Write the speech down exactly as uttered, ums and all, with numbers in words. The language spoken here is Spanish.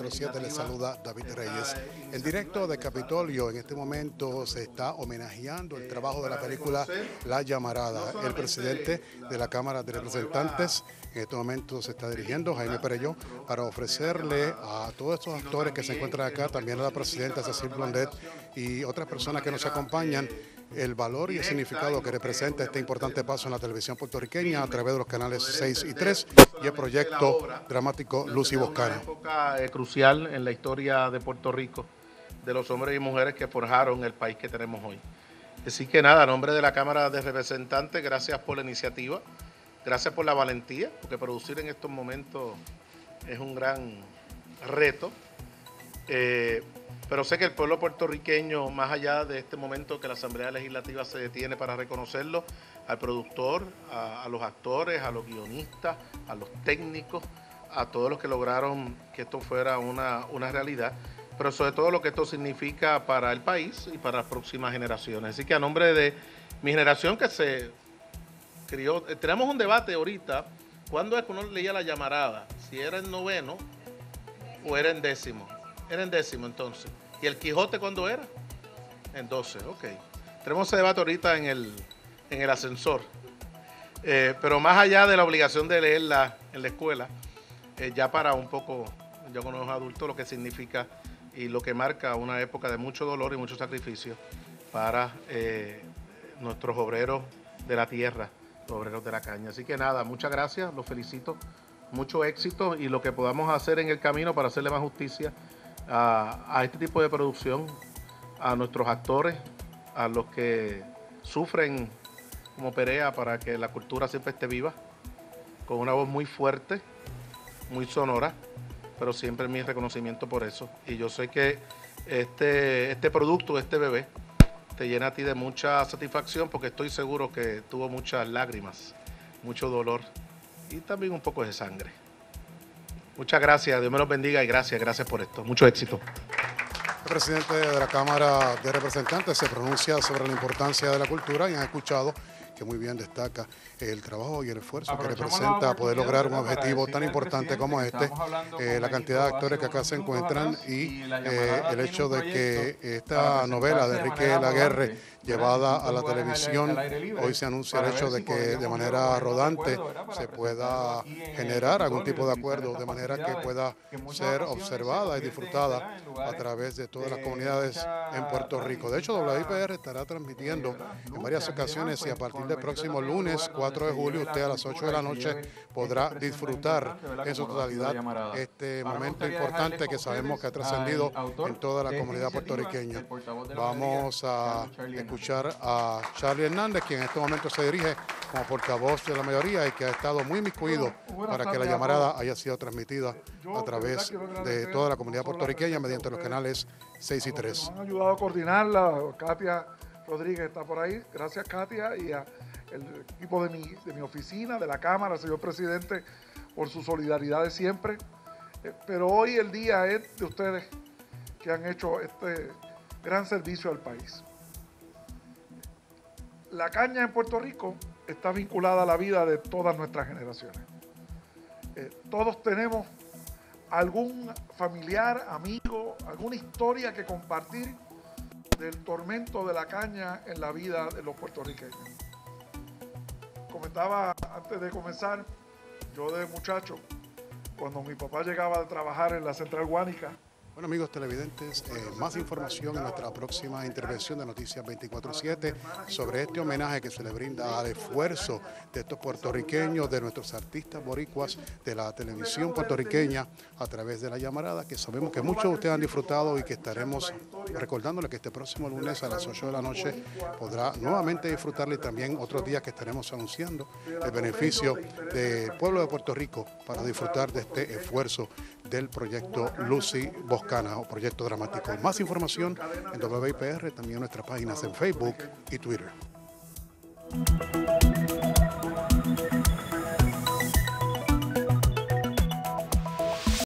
veinticuatro siete les saluda David Reyes. En directo de Capitolio, en este momento se está homenajeando el trabajo de la película La Llamarada. El presidente de la Cámara de Representantes en este momento se está dirigiendo, Jaime Perelló, para ofrecerle a todos estos actores que se encuentran acá, también a la presidenta Cecil Blondet y otras personas que nos acompañan, el valor y el significado que representa este importante paso en la televisión puertorriqueña a través de los canales seis y tres y el proyecto dramático Lucy Boscana. Una época eh, crucial en la historia de Puerto Rico, de los hombres y mujeres que forjaron el país que tenemos hoy. Así que nada, a nombre de la Cámara de Representantes, gracias por la iniciativa, gracias por la valentía, porque producir en estos momentos es un gran reto. Eh, Pero sé que el pueblo puertorriqueño, más allá de este momento que la Asamblea Legislativa se detiene para reconocerlo, al productor, a, a los actores, a los guionistas, a los técnicos, a todos los que lograron que esto fuera una, una realidad, pero sobre todo lo que esto significa para el país y para las próximas generaciones. Así que a nombre de mi generación que se crió, tenemos un debate ahorita, ¿cuándo es que uno leía La Llamarada? Si era en noveno o era en décimo. Era en décimo entonces. ¿Y el Quijote cuándo era? En doce, ok. Tenemos ese debate ahorita en el, en el ascensor. Eh, pero más allá de la obligación de leerla en la escuela, eh, ya para un poco, ya con los adultos, lo que significa y lo que marca una época de mucho dolor y mucho sacrificio para eh, nuestros obreros de la tierra, los obreros de la caña. Así que nada, muchas gracias, los felicito, mucho éxito y lo que podamos hacer en el camino para hacerle más justicia A, a este tipo de producción, a nuestros actores, a los que sufren como Perea para que la cultura siempre esté viva, con una voz muy fuerte, muy sonora, pero siempre mi reconocimiento por eso. Y yo sé que este, este producto, este bebé, te llena a ti de mucha satisfacción porque estoy seguro que tuvo muchas lágrimas, mucho dolor y también un poco de sangre. Muchas gracias, Dios me los bendiga y gracias, gracias por esto. Mucho éxito. El presidente de la Cámara de Representantes se pronuncia sobre la importancia de la cultura y han escuchado que muy bien destaca el trabajo y el esfuerzo que representa poder lograr un objetivo tan importante como este, eh, la cantidad de actores que acá se encuentran y eh, el hecho de que esta novela de Enrique Laguerre llevada a la televisión, hoy se anuncia el hecho de que de manera rodante se pueda generar algún tipo de acuerdo, de manera que pueda ser observada y disfrutada a través de todas las comunidades en Puerto Rico. De hecho, W I P R estará transmitiendo en varias ocasiones y a partir del próximo lunes, cuatro de julio, usted a las ocho de la noche podrá disfrutar en su totalidad este momento importante que sabemos que ha trascendido en toda la comunidad puertorriqueña. Vamos a escuchar a Charlie Hernández, quien en este momento se dirige como portavoz de la mayoría y que ha estado muy inmiscuido para que la llamarada haya sido transmitida a través de toda la comunidad puertorriqueña mediante los canales seis y tres. Nos han ayudado a coordinarla, Katia Rodríguez está por ahí, gracias Katia, y al equipo de mi, de mi oficina, de la Cámara, señor presidente, por su solidaridad de siempre. Eh, pero hoy el día es de ustedes que han hecho este gran servicio al país. La caña en Puerto Rico está vinculada a la vida de todas nuestras generaciones. Eh, todos tenemos algún familiar, amigo, alguna historia que compartir del tormento de la caña en la vida de los puertorriqueños. Comentaba antes de comenzar, yo de muchacho, cuando mi papá llegaba a trabajar en la Central Guánica. Bueno, amigos televidentes, eh, más información en nuestra próxima intervención de Noticias veinticuatro siete sobre este homenaje que se le brinda al esfuerzo de estos puertorriqueños, de nuestros artistas boricuas, de la televisión puertorriqueña a través de La Llamarada, que sabemos que muchos de ustedes han disfrutado y que estaremos recordándole que este próximo lunes a las ocho de la noche podrá nuevamente disfrutarle y también otros días que estaremos anunciando el beneficio del pueblo de Puerto Rico para disfrutar de este esfuerzo del proyecto Lucy Boscana o proyecto dramático. Más información en W I P R, también en nuestras páginas en Facebook y Twitter.